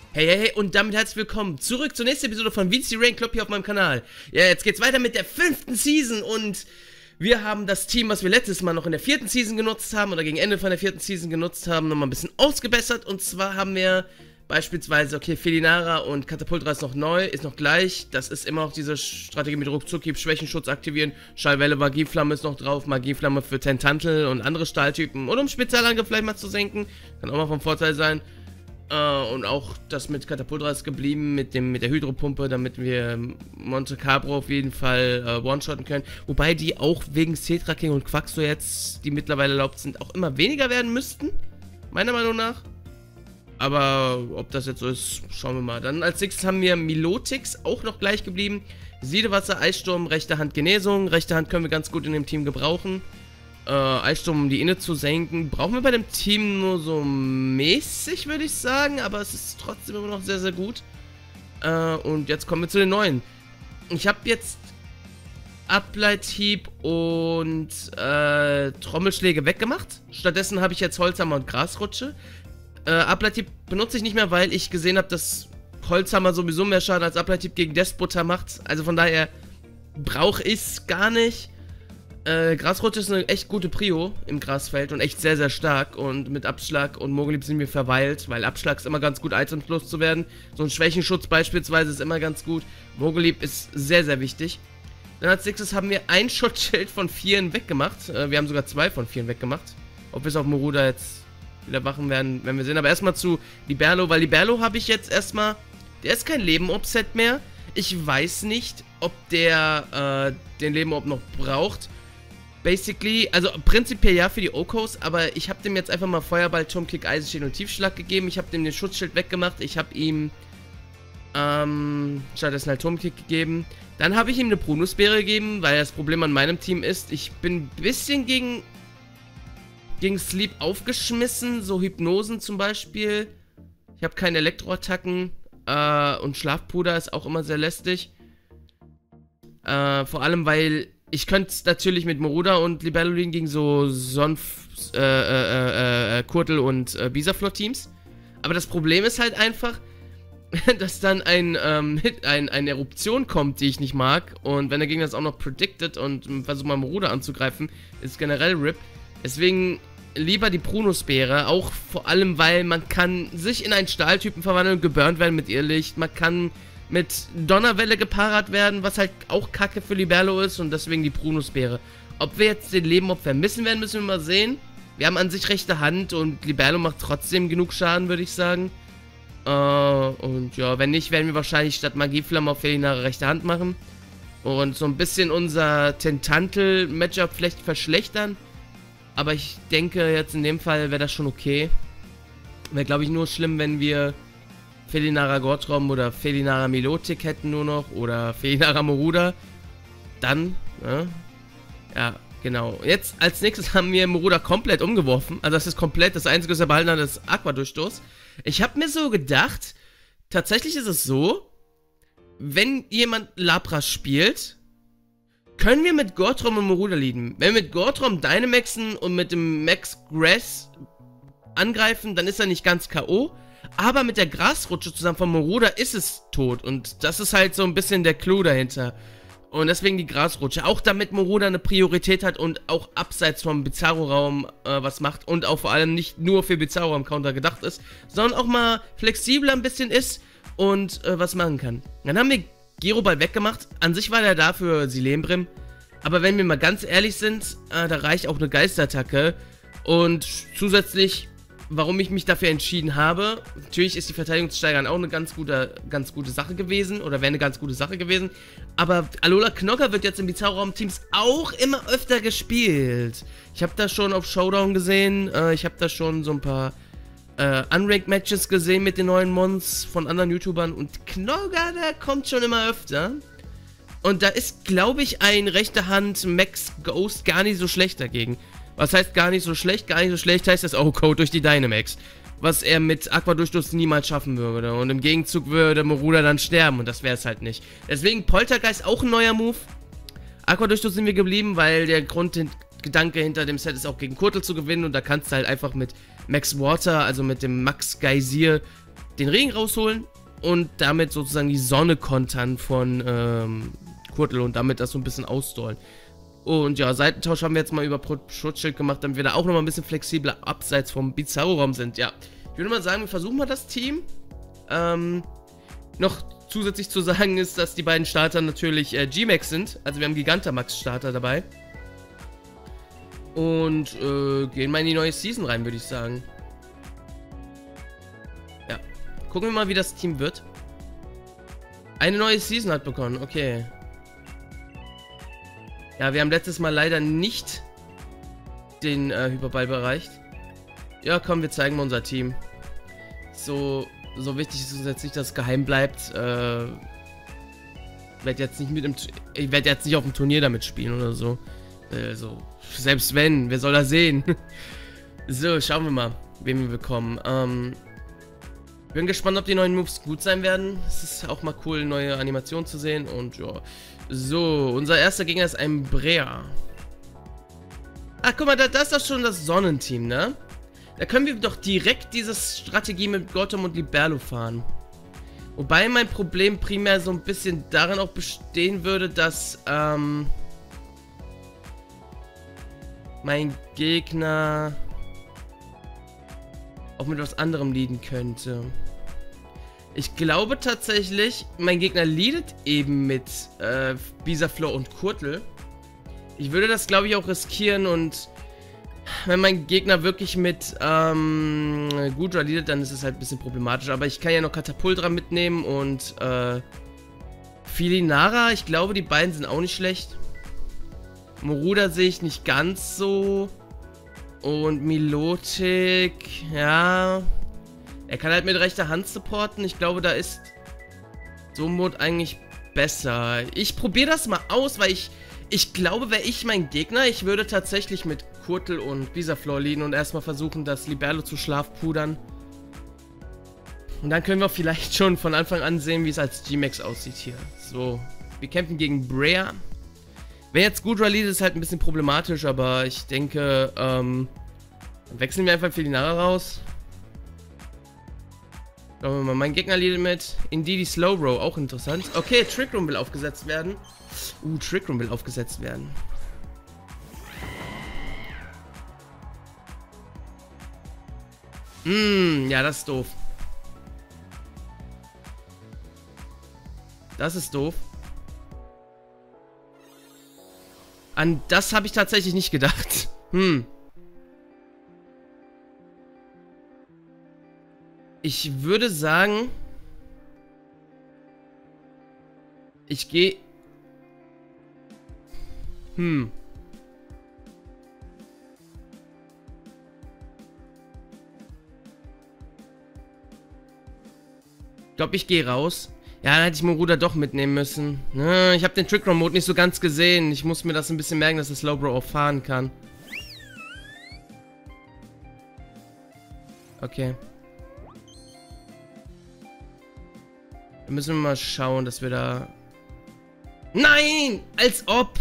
Hey, hey, hey, und damit herzlich willkommen zurück zur nächsten Episode von VC Rank Club hier auf meinem Kanal. Ja, jetzt geht's weiter mit der 5. Season und wir haben das Team, was wir letztes Mal noch in der 4. Season genutzt haben oder gegen Ende von der 4. Season genutzt haben, nochmal ein bisschen ausgebessert. Und zwar haben wir beispielsweise, okay, Felinara und Katapultra ist noch neu, ist noch gleich. Das ist immer noch diese Strategie mit Ruckzuck, Schwächenschutz aktivieren. Schallwelle, Magieflamme ist noch drauf, Magieflamme für Tentantel und andere Stahltypen. Oder um Spezialangriff vielleicht mal zu senken, kann auch mal vom Vorteil sein. Und auch das mit Katapultra ist geblieben, mit der Hydropumpe, damit wir Monte Cabro auf jeden Fall one-shotten können. Wobei die auch wegen Cetra King und Quaxo jetzt, die mittlerweile erlaubt sind, auch immer weniger werden müssten. Meiner Meinung nach. Aber ob das jetzt so ist, schauen wir mal. Dann als nächstes haben wir Milotix, auch noch gleich geblieben. Siedewasser, Eissturm, rechte Hand Genesung. Rechte Hand können wir ganz gut in dem Team gebrauchen. Eissturm, um die Inne zu senken, brauchen wir bei dem Team nur so mäßig, würde ich sagen, aber es ist trotzdem immer noch sehr, sehr gut. Und jetzt kommen wir zu den neuen. Ich habe jetzt Ableithieb und Trommelschläge weggemacht. Stattdessen habe ich jetzt Holzhammer und Grasrutsche. Ableithieb benutze ich nicht mehr, weil ich gesehen habe, dass Holzhammer sowieso mehr Schaden als Ableithieb gegen Despota macht. Also von daher brauche ich es gar nicht. Grasrutsche ist eine echt gute Prio im Grasfeld und echt sehr, sehr stark. Und mit Abschlag und Mogelieb sind wir verweilt, weil Abschlag ist immer ganz gut, Items loszuwerden. So ein Schwächenschutz beispielsweise ist immer ganz gut. Mogelieb ist sehr, sehr wichtig. Dann als nächstes haben wir ein Schutzschild von 4 weggemacht. Wir haben sogar 2 von 4 weggemacht. Ob wir es auf Moruda jetzt wieder machen werden, werden wir sehen. Aber erstmal zu Liberlo, weil Liberlo habe ich jetzt erstmal... Der ist kein Leben-Ob-Set mehr. Ich weiß nicht, ob der den Leben-Ob noch braucht. Basically, also prinzipiell ja für die Okos, aber ich habe dem jetzt einfach mal Feuerball, Turmkick, Eisenschädel und Tiefschlag gegeben. Ich habe dem den Schutzschild weggemacht. Ich habe ihm stattdessen halt Turmkick gegeben. Dann habe ich ihm eine Prunusbeere gegeben, weil das Problem an meinem Team ist, ich bin ein bisschen gegen Sleep aufgeschmissen, so Hypnosen zum Beispiel. Ich habe keine Elektroattacken und Schlafpuder ist auch immer sehr lästig. Vor allem, weil ich könnte es natürlich mit Moruda und Libellulin gegen so Kurtel und Bisaflor-Teams. Aber das Problem ist halt einfach, dass dann eine Eruption kommt, die ich nicht mag. Und wenn der Gegner das auch noch predicted und versucht mal Moruda anzugreifen, ist generell RIP. Deswegen lieber die Prunusbeere, auch vor allem, weil man kann sich in einen Stahltypen verwandeln und geburnt werden mit Irrlicht. Man kann mit Donnerwelle gepaart werden, was halt auch kacke für Liberlo ist und deswegen die Prunusbeere. Ob wir jetzt den Leben-Ob vermissen werden, müssen wir mal sehen. Wir haben an sich rechte Hand und Liberlo macht trotzdem genug Schaden, würde ich sagen. Und ja, wenn nicht, werden wir wahrscheinlich statt Magieflamme auf Felinara rechte Hand machen. Und so ein bisschen unser Tentantel-Matchup vielleicht verschlechtern. Aber ich denke, jetzt in dem Fall wäre das schon okay. Wäre, glaube ich, nur schlimm, wenn wir Felinara Gortrom oder Felinara Milotic hätten nur noch oder Felinara Moruda. Dann, ja, genau. Jetzt als nächstes haben wir Moruda komplett umgeworfen. Also das ist komplett, das einzige, was er behalten hat, ist Aqua-Durchstoß. Ich habe mir so gedacht, tatsächlich ist es so, wenn jemand Lapras spielt, können wir mit Gortrom und Moruda leaden. Wenn wir mit Gortrom Dynamaxen und mit dem Max Grass angreifen, dann ist er nicht ganz K.O., aber mit der Grasrutsche zusammen von Moruda ist es tot. Und das ist halt so ein bisschen der Clou dahinter. Und deswegen die Grasrutsche. Auch damit Moruda eine Priorität hat und auch abseits vom Bizarro-Raum was macht. Und auch vor allem nicht nur für Bizarro-Raum-Counter gedacht ist, sondern auch mal flexibler ein bisschen ist und was machen kann. Dann haben wir Giroball weggemacht. An sich war der da für Silembrim. Aber wenn wir mal ganz ehrlich sind, da reicht auch eine Geisterattacke. Und zusätzlich... Warum ich mich dafür entschieden habe, natürlich ist die Verteidigung zu steigern auch eine ganz gute Sache gewesen, oder wäre eine ganz gute Sache gewesen, aber Alola Knocker wird jetzt in Bizarro-Raum-Teams auch immer öfter gespielt. Ich habe das schon auf Showdown gesehen, ich habe da schon so ein paar Unranked-Matches gesehen mit den neuen Mons von anderen YouTubern und Knocker, der kommt schon immer öfter. Und da ist, glaube ich, ein rechte Hand Max Ghost gar nicht so schlecht dagegen. Was heißt gar nicht so schlecht? Gar nicht so schlecht heißt das O-Code durch die Dynamax. Was er mit Aqua-Durchstoß niemals schaffen würde. Und im Gegenzug würde Moruda dann sterben und das wäre es halt nicht. Deswegen Poltergeist auch ein neuer Move. Aqua-Durchstoß sind wir geblieben, weil der Grundgedanke hinter dem Set ist auch gegen Kurtel zu gewinnen. Und da kannst du halt einfach mit Max Water, also mit dem Max Geysir, den Regen rausholen und damit sozusagen die Sonne kontern von Kurtel und damit das so ein bisschen ausdollen. Und ja, Seitentausch haben wir jetzt mal über Schutzschild gemacht, damit wir da auch nochmal ein bisschen flexibler abseits vom Bizarro-Raum sind. Ja, ich würde mal sagen, wir versuchen mal das Team. Noch zusätzlich zu sagen ist, dass die beiden Starter natürlich G-Max sind. Also wir haben Gigantamax-Starter dabei. Und gehen mal in die neue Season rein, würde ich sagen. Ja, gucken wir mal, wie das Team wird. Eine neue Season hat begonnen, okay. Ja, wir haben letztes Mal leider nicht den Hyperball erreicht. Ja, komm, wir zeigen mal unser Team. So wichtig ist es jetzt nicht, dass es geheim bleibt. Ich werde jetzt nicht auf dem Turnier damit spielen oder so. Selbst wenn, wer soll das sehen? So, schauen wir mal, wen wir bekommen. Bin gespannt, ob die neuen Moves gut sein werden. Es ist auch mal cool, neue Animationen zu sehen. Und ja. So, unser erster Gegner ist ein Brea. Ach, guck mal, da ist doch schon das Sonnenteam, ne? Da können wir doch direkt diese Strategie mit Gotham und Liberlo fahren. Wobei mein Problem primär so ein bisschen darin auch bestehen würde, dass, mein Gegner auch mit was anderem leaden könnte. Ich glaube tatsächlich, mein Gegner leadet eben mit Bizarflow und Kurtel. Ich würde das, glaube ich, auch riskieren und wenn mein Gegner wirklich mit Gudra leadet, dann ist es halt ein bisschen problematisch. Aber ich kann ja noch Katapultra mitnehmen und Filinara, ich glaube, die beiden sind auch nicht schlecht. Moruda sehe ich nicht ganz so. Und Milotic, ja. Er kann halt mit rechter Hand supporten. Ich glaube, da ist Somod eigentlich besser. Ich probiere das mal aus, weil ich glaube, wäre ich mein Gegner, ich würde tatsächlich mit Kurtel und Bizarflow leaden und erstmal versuchen, das Liberlo zu schlafpudern. Und dann können wir vielleicht schon von Anfang an sehen, wie es als G-Max aussieht hier. So, wir kämpfen gegen Brea. Wenn jetzt Gudra leadet, ist halt ein bisschen problematisch, aber ich denke, dann wechseln wir einfach Filinara raus. Schauen wir mal, mein Gegner leadet mit Indeedee Slowbro, auch interessant. Okay, Trick Room will aufgesetzt werden. Trick Room will aufgesetzt werden. Ja, das ist doof. Das ist doof. An das habe ich tatsächlich nicht gedacht. Ich würde sagen, ich gehe... Ich glaube, ich gehe raus. Ja, dann hätte ich Moruda doch mitnehmen müssen. Ich habe den Trick-Room-Mode nicht so ganz gesehen. Ich muss mir das ein bisschen merken, dass das Slowbro auch fahren kann. Okay. Da müssen wir mal schauen, dass wir da... Nein! Als ob!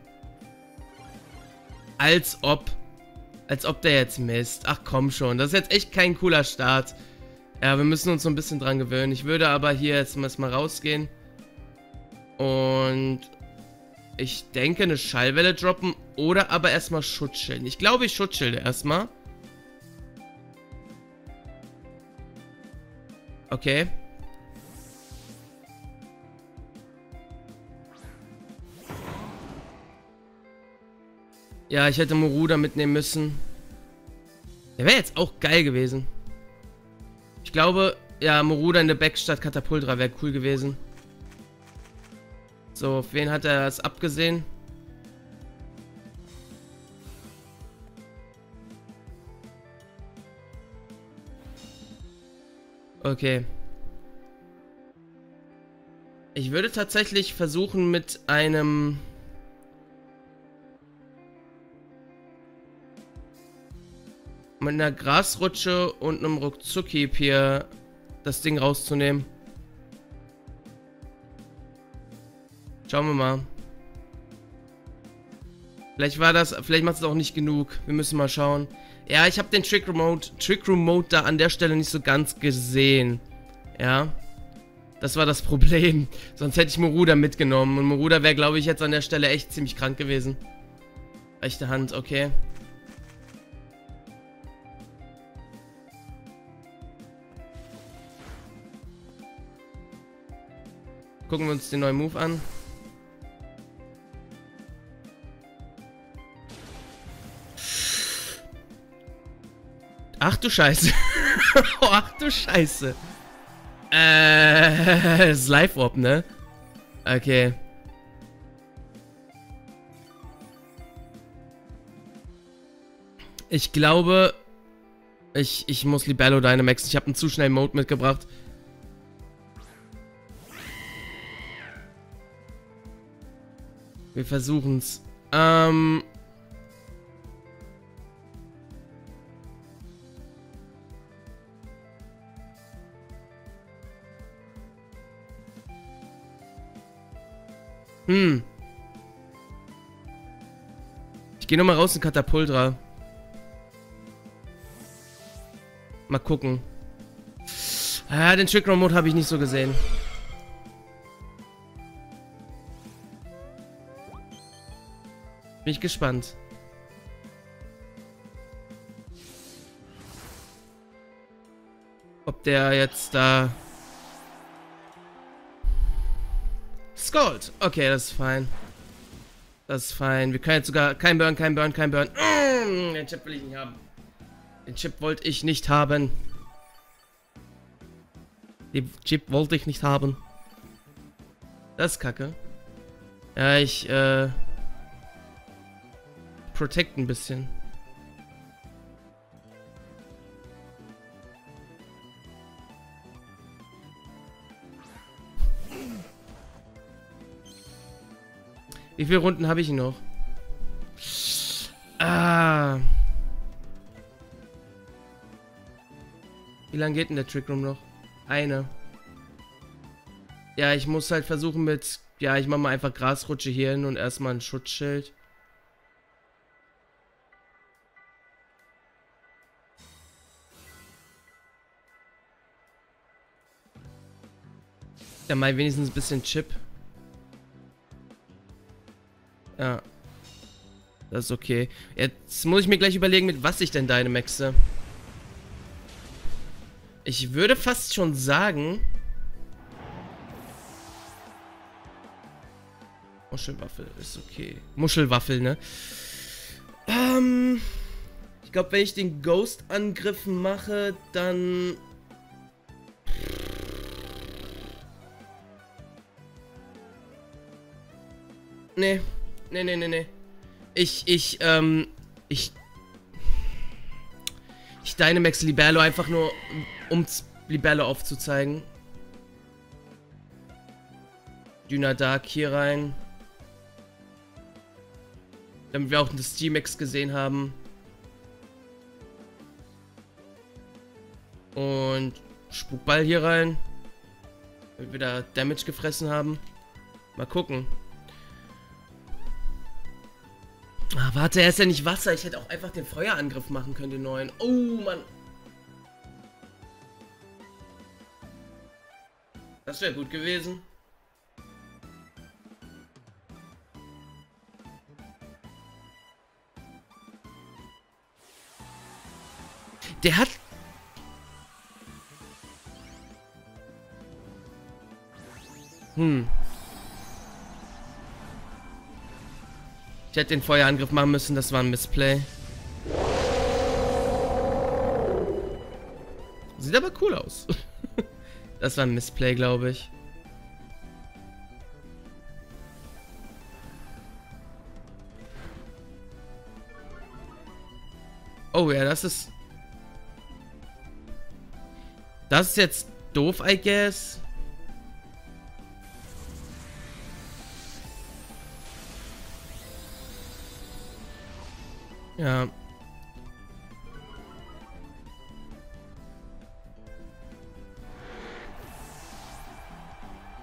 Als ob. Als ob der jetzt misst. Ach komm schon, das ist jetzt echt kein cooler Start. Ja, wir müssen uns so ein bisschen dran gewöhnen. Ich würde aber hier jetzt mal rausgehen. Und ich denke, eine Schallwelle droppen oder aber erstmal Schutzschild. Ich glaube, ich Schutzschilde erstmal. Okay. Ja, ich hätte Moruda mitnehmen müssen. Der wäre jetzt auch geil gewesen. Ich glaube, ja, Moruda in der Back statt Katapultra wäre cool gewesen. So, auf wen hat er es abgesehen? Okay. Ich würde tatsächlich versuchen mit einem... mit einer Grasrutsche und einem Ruckzuckhieb hier das Ding rauszunehmen. Schauen wir mal. Vielleicht macht es auch nicht genug. Wir müssen mal schauen. Ja, ich habe den Trick Room Mode da an der Stelle nicht so ganz gesehen. Ja. Das war das Problem. Sonst hätte ich Moruda mitgenommen. Und Moruda wäre, glaube ich, jetzt an der Stelle echt ziemlich krank gewesen. Rechte Hand, okay. Gucken wir uns den neuen Move an. Ach du Scheiße. Oh, ach du Scheiße. Das ist Live-Orb, ne? Okay. Ich glaube, ich muss Libello Dynamax. Ich habe einen zu schnellen Mode mitgebracht. Wir versuchen's. Ich gehe nochmal raus in Katapultra. Mal gucken. Ah, den Trick-Roll-Mode habe ich nicht so gesehen. Bin ich gespannt. Ob der jetzt da... Scald. Okay, das ist fein. Das ist fein. Wir können jetzt sogar... Kein Burn, kein Burn, kein Burn. Den Chip will ich nicht haben. Den Chip wollte ich nicht haben. Den Chip wollte ich nicht haben. Das ist kacke. Ja, ich, Protect ein bisschen. Wie viele Runden habe ich noch? Ah. Wie lange geht denn der Trick Room noch? Eine. Ja, ich muss halt versuchen mit... Ja, ich mache mal einfach Grasrutsche hier hin und erstmal ein Schutzschild. Ja, mal wenigstens ein bisschen Chip. Ja. Das ist okay. Jetzt muss ich mir gleich überlegen, mit was ich denn Dynamaxe. Ich würde fast schon sagen... Muschelwaffel ist okay. Muschelwaffel, ne? Ich glaube, wenn ich den Ghost-Angriff mache, dann... Nee. Nee. Ich Dynamax Libello einfach nur, um Libello aufzuzeigen. Duna Dark hier rein. Damit wir auch das G-Max gesehen haben. Und Spukball hier rein. Damit wir da Damage gefressen haben. Mal gucken. Ah, warte, er ist ja nicht Wasser. Ich hätte auch einfach den Feuerangriff machen können, den neuen. Oh, Mann. Das wäre gut gewesen. Der hat... Ich hätte den Feuerangriff machen müssen, das war ein Missplay. Sieht aber cool aus. Das war ein Missplay, glaube ich. Oh ja, das ist... Das ist jetzt doof, I guess. Ja.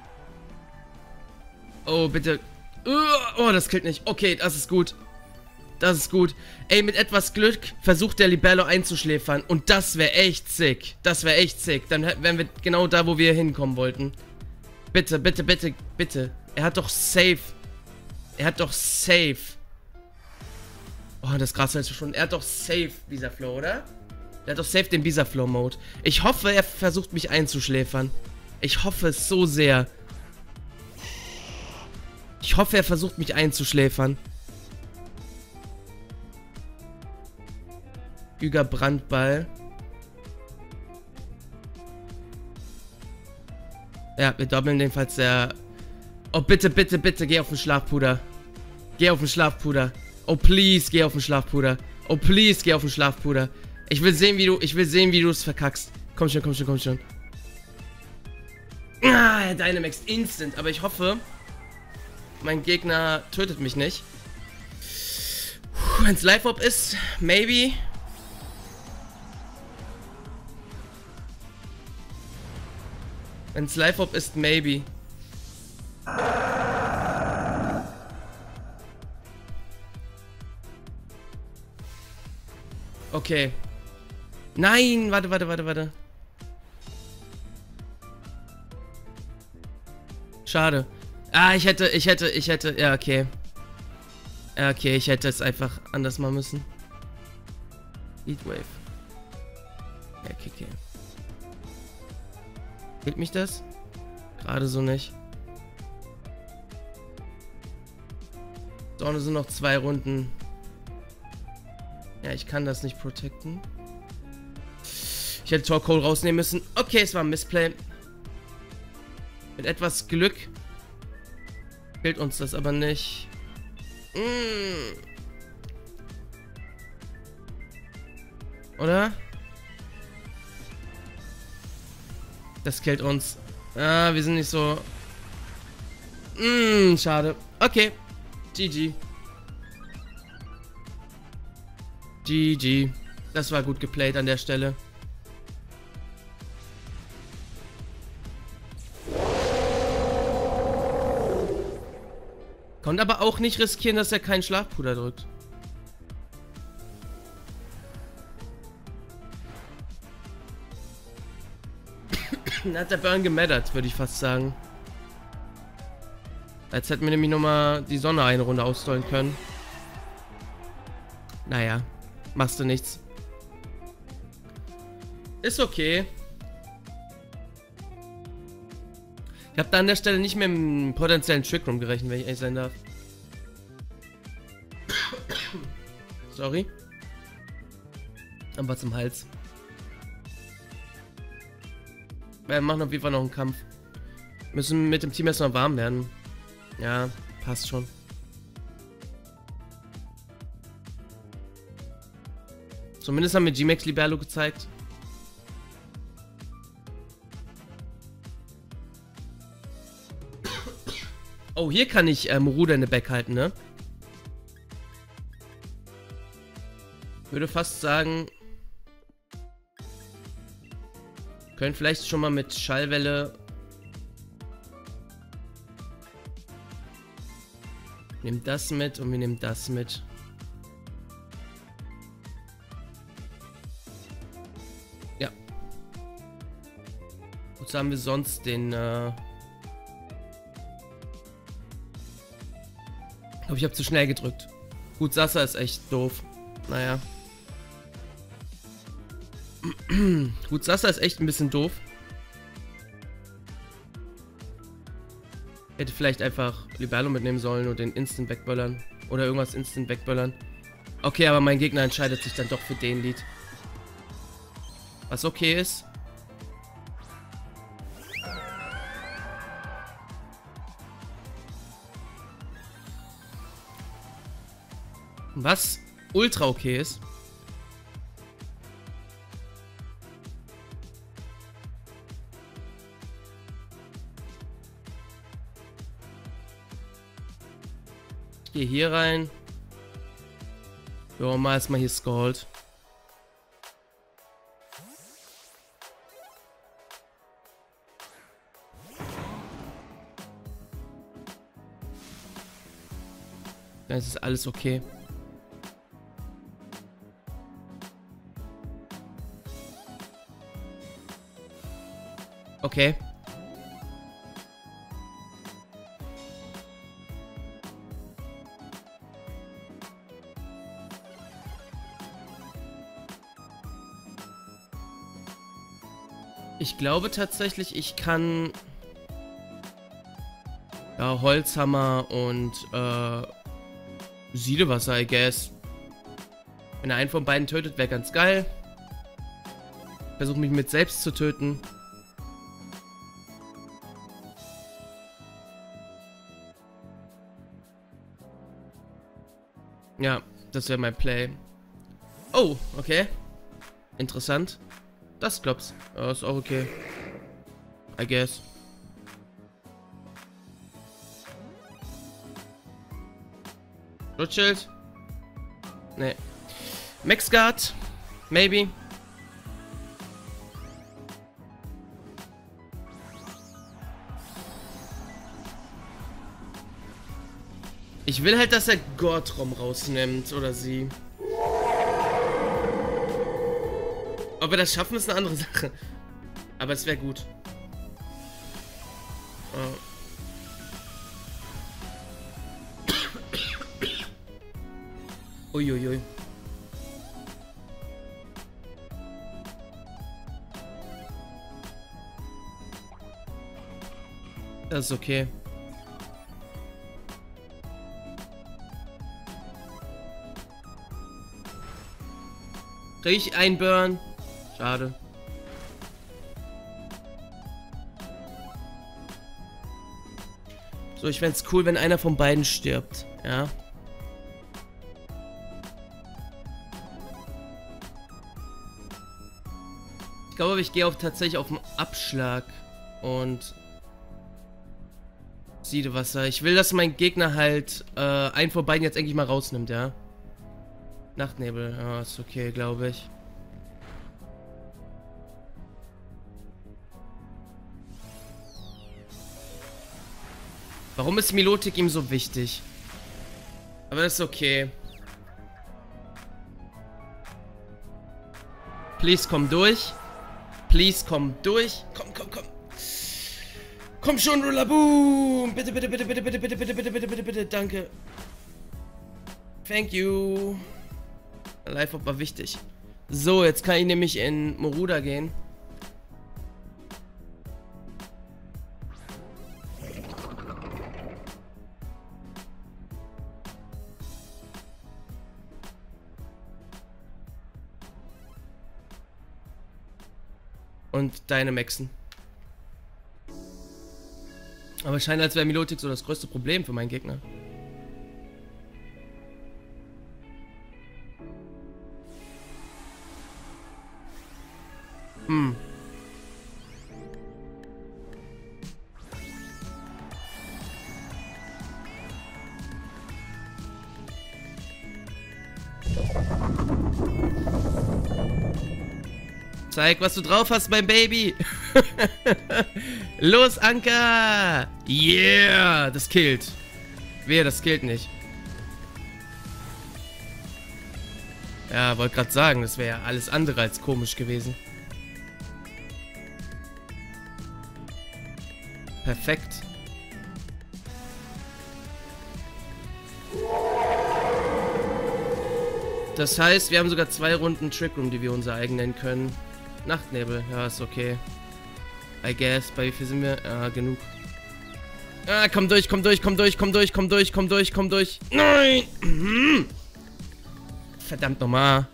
Oh, bitte. Oh, das killt nicht. Okay, das ist gut. Das ist gut. Ey, mit etwas Glück versucht der Libello einzuschläfern. Und das wäre echt sick. Das wäre echt sick. Dann wären wir genau da, wo wir hinkommen wollten. Bitte, bitte, bitte, bitte. Er hat doch safe. Er hat doch safe. Oh, das Gras ist schon. Er hat doch safe Bisaflow, oder? Er hat doch safe den Bisaflow-Mode. Ich hoffe, er versucht mich einzuschläfern. Ich hoffe es so sehr. Ich hoffe, er versucht mich einzuschläfern. Üger Brandball. Ja, wir doppeln den, falls der... Oh, bitte, bitte, bitte, geh auf den Schlafpuder. Geh auf den Schlafpuder. Oh, please, geh auf den Schlafpuder. Oh, please, geh auf den Schlafpuder. Ich will sehen, wie du es verkackst. Komm schon, komm schon, komm schon. Ah, er Dynamax instant. Aber ich hoffe, mein Gegner tötet mich nicht. Wenn es Live-Op ist, maybe... Wenn es Live-Op ist, maybe. Okay. Nein, warte, warte, warte, warte. Schade. Ah, ich hätte, ja, okay. Ja, okay, ich hätte es einfach anders machen müssen. Heatwave. Ja, okay. Killt mich das? Gerade so nicht. So, sind noch 2 Runden. Ja, ich kann das nicht protecten. Ich hätte Torkoal rausnehmen müssen. Okay, es war ein Missplay. Mit etwas Glück killt uns das aber nicht. Oder? Das killt uns. Ah, wir sind nicht so... schade. Okay. GG. GG. Das war gut geplayt an der Stelle. Konnte aber auch nicht riskieren, dass er keinen Schlafpuder drückt. Dann hat der Burn gemattert, würde ich fast sagen. Jetzt hätten wir nämlich nochmal die Sonne eine Runde ausstollen können. Naja, machst du nichts. Ist okay. Ich habe da an der Stelle nicht mehr mit einem potenziellen Trickroom gerechnet, wenn ich ehrlich sein darf. Sorry. Aber zum Hals. Wir machen auf jeden Fall noch einen Kampf. Müssen mit dem Team erstmal warm werden. Ja, passt schon. Zumindest haben wir G-Max Libello gezeigt. Oh, hier kann ich Ruder in der Back halten, ne? Würde fast sagen... Können vielleicht schon mal mit Schallwelle... Nehmen das mit und wir nehmen das mit. Ja. Wozu haben wir sonst den... Ich glaube, ich habe zu schnell gedrückt. Gut, Sasa ist echt doof. Naja. Gut, Sasa ist echt ein bisschen doof. Hätte vielleicht einfach Libello mitnehmen sollen und den Instant wegböllern. Oder irgendwas Instant wegböllern. Okay, aber mein Gegner entscheidet sich dann doch für den Lied. Was okay ist. Was ultra okay ist. Ich gehe hier rein. Jo, mal erstmal hier Scald. Dann ist alles okay. Okay. Ich glaube tatsächlich, ich kann... Ja, Holzhammer und, Siedewasser, I guess. Wenn er einen von beiden tötet, wäre ganz geil. Versuche mich mit selbst zu töten. Ja, das wäre mein Play. Oh, okay. Interessant. Das glaubst. Oh, ist auch okay. I guess. Schutzschild? Nee. Maxguard? Maybe. Ich will halt, dass er Gortrom rausnimmt, oder sie. Ob wir das schaffen, ist eine andere Sache. Aber es wäre gut. Oh. Uiuiui. Das ist okay. Krieg ich einen Burn? Schade. So, ich fänd's cool, wenn einer von beiden stirbt. Ja. Ich glaube, ich gehe tatsächlich auf den Abschlag und Siedewasser. Ich will, dass mein Gegner halt einen von beiden jetzt endlich mal rausnimmt, ja. Nachtnebel, ja, ist okay, glaube ich. Warum ist Milotic ihm so wichtig? Aber das ist okay. Please, komm durch. Please, komm durch. Komm, komm, komm. Komm schon, Rullaboom. Bitte, bitte, bitte, bitte, bitte, bitte, bitte, bitte, bitte, bitte, bitte, danke. Thank you. Live-Up war wichtig. So, jetzt kann ich nämlich in Moruda gehen. Und Dynamaxen. Aber es scheint, als wäre Milotic so das größte Problem für meinen Gegner. Zeig, was du drauf hast, mein Baby. Los, Anker. Yeah, das killt. Wehe, das killt nicht. Ja, wollte gerade sagen, das wäre ja alles andere als komisch gewesen. Perfekt. Das heißt, wir haben sogar 2 Runden Trick Room, die wir unser eigen nennen können. Nachtnebel, ja, ist okay. I guess, bei wie viel sind wir? Ja, genug. Ah, komm durch, komm durch, komm durch, komm durch, komm durch, komm durch, komm durch. Nein! Verdammt nochmal.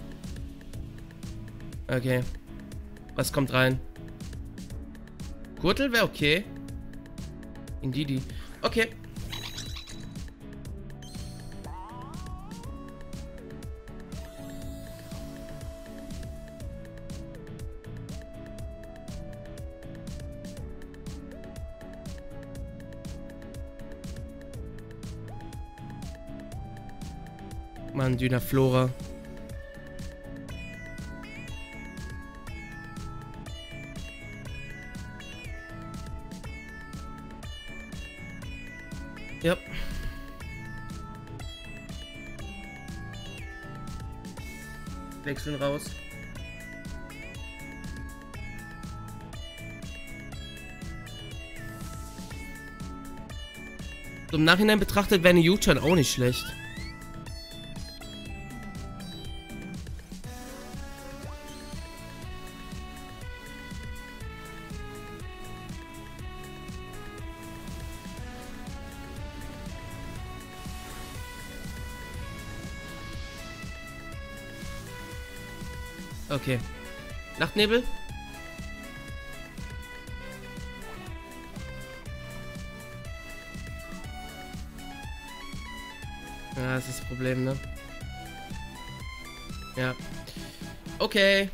Okay. Was kommt rein? Gürtel wäre okay. Indeedy. Okay. Mann, Dynaflora. Ja. Wechseln raus. So im Nachhinein betrachtet wäre eine U-Turn auch nicht schlecht. Okay. Nachtnebel? Ja, das ist das Problem, ne? Ja. Okay.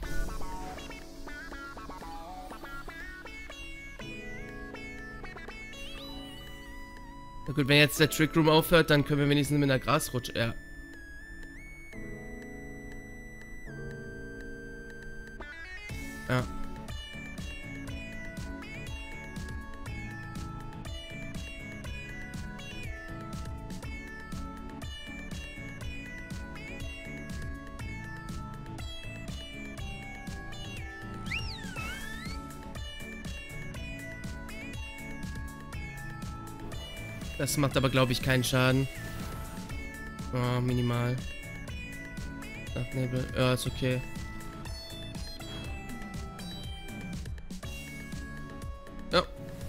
Na gut, wenn jetzt der Trick Room aufhört, dann können wir wenigstens mit einer Grasrutsche... Ja. Ja. Das macht aber, glaube ich, keinen Schaden. Oh, minimal. Nachtnebel. Ja, ist okay. Ja.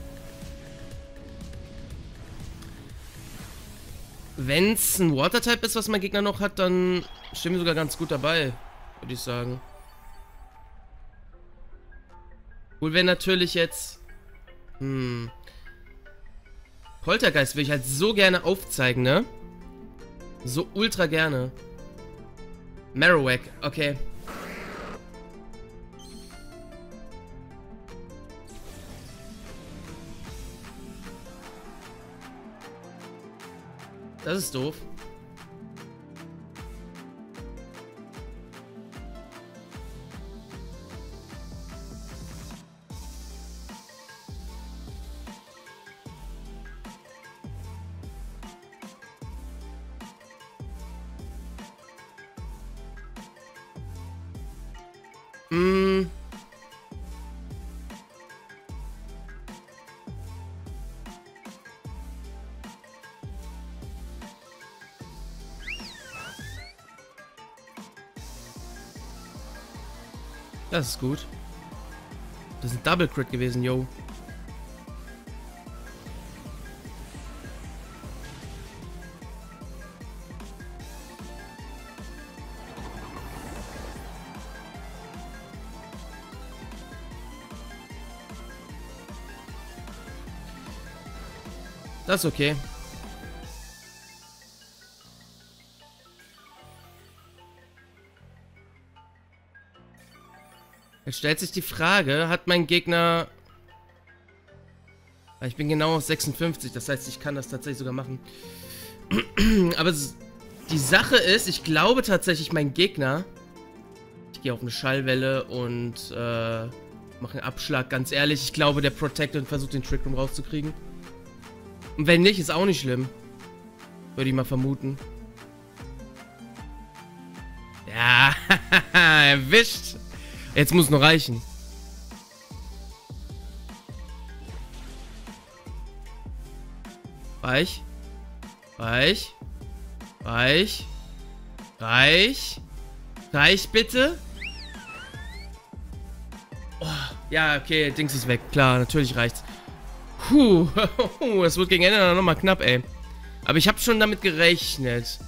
Wenn es ein Water-Type ist, was mein Gegner noch hat, dann stehen wir sogar ganz gut dabei, würde ich sagen. Cool wäre natürlich jetzt... Poltergeist will ich halt so gerne aufzeigen, ne? So ultra gerne. Marowak, okay. Das ist doof. Das ist gut. Das ist ein Double Crit gewesen, yo. Das ist okay. Jetzt stellt sich die Frage, hat mein Gegner... Ich bin genau auf 56, das heißt, ich kann das tatsächlich sogar machen. Aber die Sache ist, ich glaube tatsächlich, mein Gegner... Ich gehe auf eine Schallwelle und mache einen Abschlag, ganz ehrlich. Ich glaube, der protectet und versucht, den Trick Room rauszukriegen. Und wenn nicht, ist auch nicht schlimm. Würde ich mal vermuten. Ja, erwischt. Jetzt muss noch reichen. Reich. Reich. Reich. Reich. Reich, bitte. Oh, ja, okay, Dings ist weg. Klar, natürlich reicht's. Puh, das wird gegen Ende dann nochmal knapp, ey. Aber ich habe schon damit gerechnet.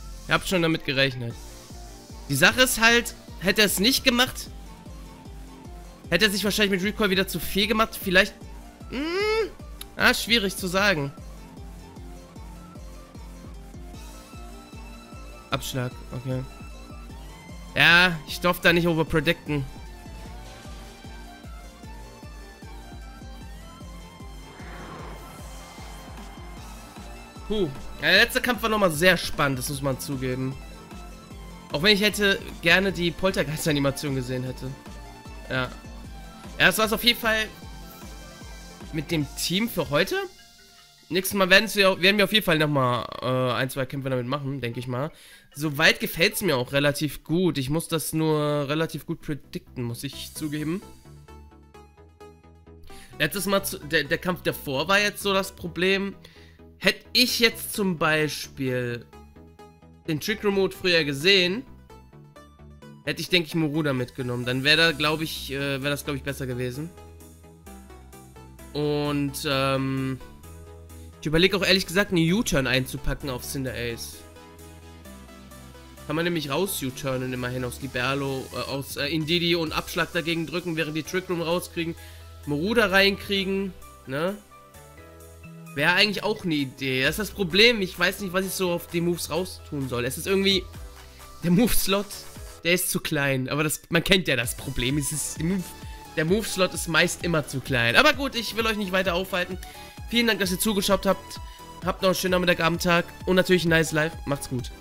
Die Sache ist halt, hätte er es nicht gemacht, hätte er sich wahrscheinlich mit Recoil wieder zu viel gemacht. Vielleicht... schwierig zu sagen. Abschlag, okay. Ja, ich darf da nicht overpredicten. Der letzte Kampf war nochmal sehr spannend, das muss man zugeben. Auch wenn ich hätte gerne die Poltergeist-Animation gesehen hätte. Ja. Ja, das war's auf jeden Fall mit dem Team für heute. Nächstes Mal werden wir auf jeden Fall nochmal ein, zwei Kämpfe damit machen, denke ich mal. Soweit gefällt es mir auch relativ gut. Ich muss das nur relativ gut predikten, muss ich zugeben. Letztes Mal, der Kampf davor war jetzt so das Problem. Hätte ich jetzt zum Beispiel den Trick Remote früher gesehen, hätte ich, denke ich, Moruda mitgenommen. Dann wäre da, glaube ich, besser gewesen. Und, ich überlege auch ehrlich gesagt, einen U-Turn einzupacken auf Cinder Ace. Kann man nämlich raus U-turnen immerhin aus Liberlo, aus Indeedee und Abschlag dagegen drücken, während die Trick Room rauskriegen. Moruda reinkriegen, ne? Wäre eigentlich auch eine Idee. Das ist das Problem. Ich weiß nicht, was ich so auf die Moves raus tun soll. Es ist irgendwie... Der Move-Slot, der ist zu klein. Aber man kennt ja das Problem. Der Move-Slot ist meist immer zu klein. Aber gut, ich will euch nicht weiter aufhalten. Vielen Dank, dass ihr zugeschaut habt. Habt noch einen schönen Nachmittag, Abendtag. Und natürlich ein nice Live. Macht's gut.